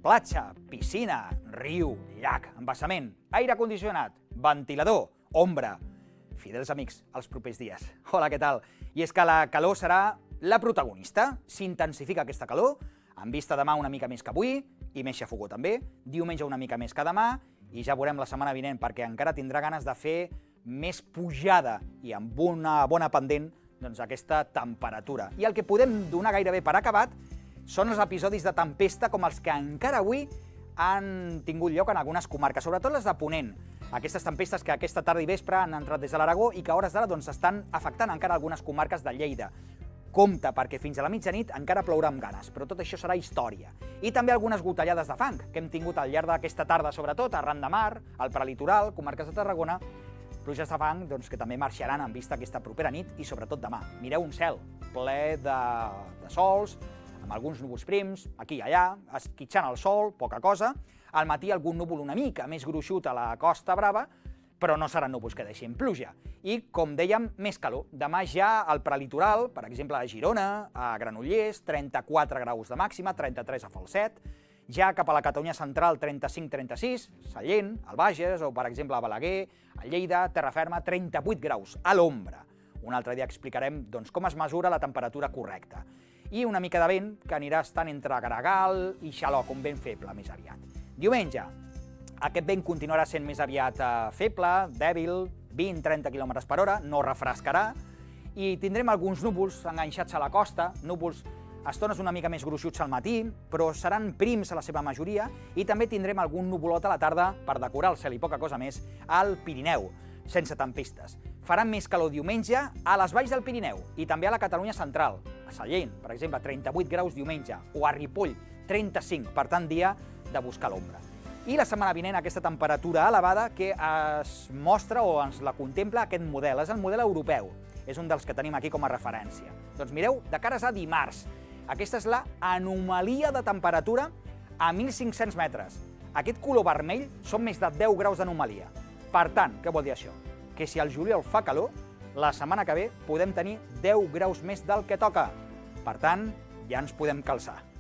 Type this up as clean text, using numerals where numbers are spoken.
platja, piscina, riu, llac, embassament, aire condicionat, ventilador, ombra. Fidels amics, els propers dies. Hola, què tal? I és que la calor serà la protagonista. S'intensifica aquesta calor, en vista demà una mica més que avui, i més xafogó també, diumenge una mica més que demà, i ja veurem la setmana vinent, perquè encara tindrà ganes de fer més pujada i amb una bona pendent aquesta temperatura. I el que podem donar gairebé per acabat són els episodis de tempesta com els que encara avui han tingut lloc en algunes comarques, sobretot les de Ponent. Aquestes tempestes que aquesta tarda i vespre han entrat des de l'Aragó i que a hores d'ara estan afectant encara algunes comarques de Lleida. Compte, perquè fins a la mitjanit encara plourà amb ganes, però tot això serà història. I també algunes gotellades de fang que hem tingut al llarg d'aquesta tarda, sobretot a Ran de Mar, al prelitoral, comarques de Tarragona, pluges de fang que també marxaran en vista aquesta propera nit i sobretot demà. Mireu un cel ple de sols, amb alguns núvols prims, aquí i allà, esquitxant el sol, poca cosa. Al matí algun núvol una mica més gruixut a la Costa Brava, però no seran núvols que deixin pluja. I, com dèiem, més calor. Demà ja al prelitoral, per exemple a Girona, a Granollers, 34 graus de màxima, 33 a Falset, ja cap a la Catalunya central 35-36, Sallent, al Bages, o per exemple a Balaguer, a Lleida, Terraferma, 38 graus, a l'ombra. Un altre dia explicarem com es mesura la temperatura correcta. I una mica de vent que anirà estant entre Gregal i Xaloc, un vent feble més aviat. Diumenge, aquest vent continuarà sent més aviat feble, dèbil, 20-30 km per hora, no refrescarà, i tindrem alguns núvols enganxats a la costa, núvols a estones una mica més gruixuts al matí, però seran prims a la seva majoria, i també tindrem algun nuvolot a la tarda per decorar el cel i poca cosa més al Pirineu, sense tempestes. Farà més calor diumenge a les valls del Pirineu i també a la Catalunya central, a Sallent, per exemple, 38 graus diumenge, o a Ripoll, 35, per tant, dia de buscar l'ombra. I la setmana vinent aquesta temperatura elevada que es mostra o ens la contempla aquest model, és el model europeu, és un dels que tenim aquí com a referència. Doncs mireu, de cares a dimarts, aquesta és la anomalia de temperatura a 1.500 metres. Aquest color vermell són més de 10 graus d'anomalia. Per tant, què vol dir això? Que si al juliol fa calor, la setmana que ve podem tenir 10 graus més del que toca. Per tant, ja ens podem calçar.